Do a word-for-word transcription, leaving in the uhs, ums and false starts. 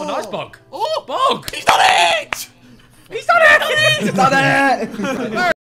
Oh, nice bog. Oh, Bog! he's done it! He's done it! He's done it!